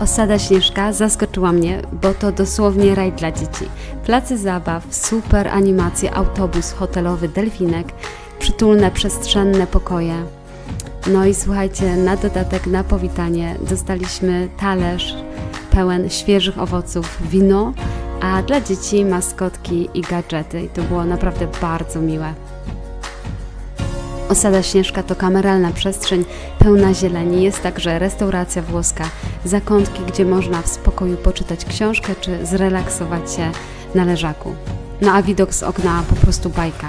Osada Śnieżka zaskoczyła mnie, bo to dosłownie raj dla dzieci. Place zabaw, super animacje, autobus hotelowy, delfinek, przytulne, przestrzenne pokoje. No i słuchajcie, na dodatek, na powitanie dostaliśmy talerz pełen świeżych owoców, wino, a dla dzieci maskotki i gadżety. I to było naprawdę bardzo miłe. Osada Śnieżka to kameralna przestrzeń pełna zieleni. Jest także restauracja włoska, zakątki, gdzie można w spokoju poczytać książkę czy zrelaksować się na leżaku. No a widok z okna po prostu bajka.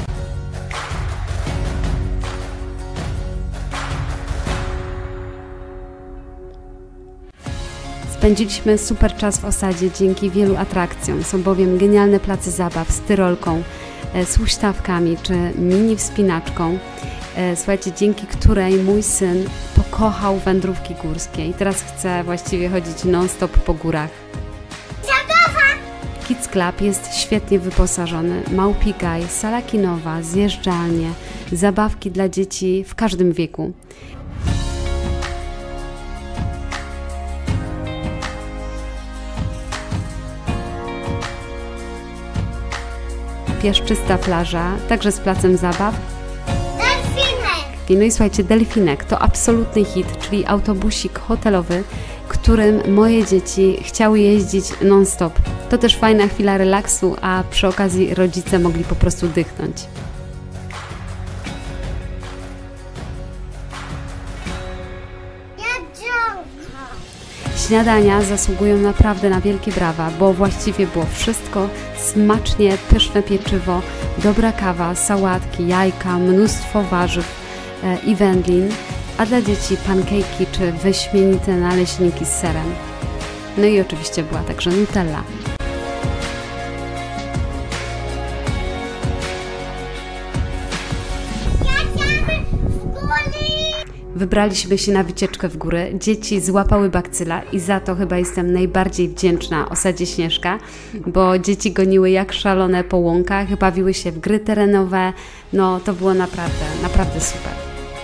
Spędziliśmy super czas w osadzie dzięki wielu atrakcjom. Są bowiem genialne place zabaw z tyrolką, z huśtawkami czy mini wspinaczką. Słuchajcie, dzięki której mój syn pokochał wędrówki górskie i teraz chce właściwie chodzić non-stop po górach. Kids Club jest świetnie wyposażony. Małpi Gaj, sala kinowa, zjeżdżalnie, zabawki dla dzieci w każdym wieku. Piaszczysta plaża, także z placem zabaw. No i słuchajcie, delfinek to absolutny hit, czyli autobusik hotelowy, którym moje dzieci chciały jeździć non-stop. To też fajna chwila relaksu, a przy okazji rodzice mogli po prostu dychnąć. Śniadania zasługują naprawdę na wielkie brawa, bo właściwie było wszystko, smacznie, pyszne pieczywo, dobra kawa, sałatki, jajka, mnóstwo warzyw i wędlin, a dla dzieci pankejki czy wyśmienite naleśniki z serem. No i oczywiście była także Nutella. Wybraliśmy się na wycieczkę w góry, dzieci złapały bakcyla i za to chyba jestem najbardziej wdzięczna Osadzie Śnieżka, bo dzieci goniły jak szalone po łąkach, bawiły się w gry terenowe, no to było naprawdę super.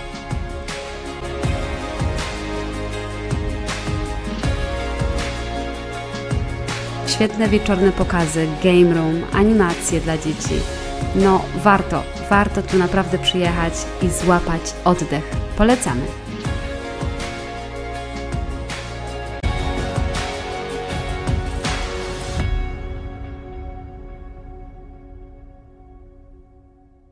Świetne wieczorne pokazy, game room, animacje dla dzieci. No warto tu naprawdę przyjechać i złapać oddech. Polecamy!